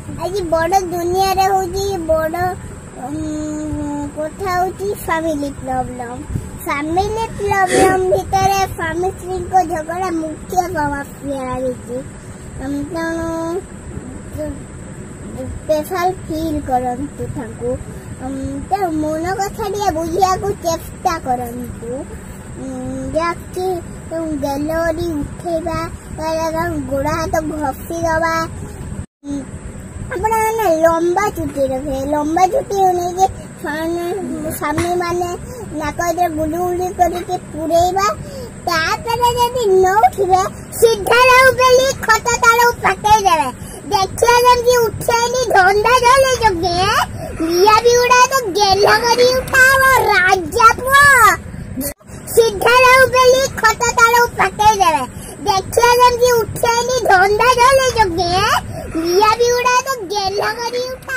आज बड़ दुनिया रे होची बड़ कथा होची फैमिली प्रॉब्लम भितर स्वामी स्त्री को झगड़ा मुख्य समस्या रही स्पेशल फील करंतु थाकू मन कथा टे बुझिया को चेष्टा करंतु जाकि गैलरी उठेबा गोड़ हाथ घसी दबा अपना लंबा चुटी रखे लंबा चुटी होने के स्वामी माने नाक गुली गुली करके पुरेबा तापर यदि न उठे सीधा बेली खत तार पकई देवे देखिया जल्दी उठेनी धंधा चले जगे लिया भी उड़ा तो गेल करी उठाव राजा पुआ सीधा बेली खत तार पकई देवे देखिया जल्दी उठेनी धंधा चले जगे लिया भी उड़ा तो गेल करी उठा